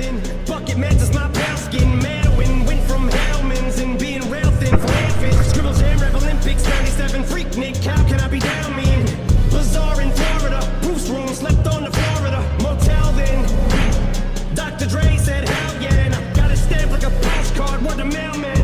rapping. Bucket Mantis, my pale skin. Madwin, went from Hellman's and being rail thin for airfit. Scribbles Jam, Rev Olympics, 97 freak Nick. How can I be down mean? Bazaar in Florida, Bruce room, slept on the Florida motel then. Dr. Dre said hell yeah, and I got a stamp like a postcard, word to mailman.